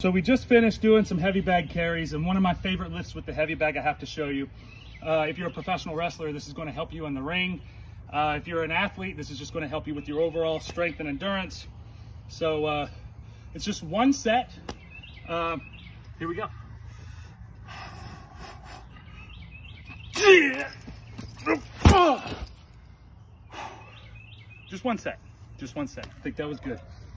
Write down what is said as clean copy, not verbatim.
So we just finished doing some heavy bag carries, and one of my favorite lifts with the heavy bag I have to show you. If you're a professional wrestler, this is going to help you in the ring. If you're an athlete, this is just going to help you with your overall strength and endurance. So it's just one set. Here we go. Just one set. Just one set. I think that was good.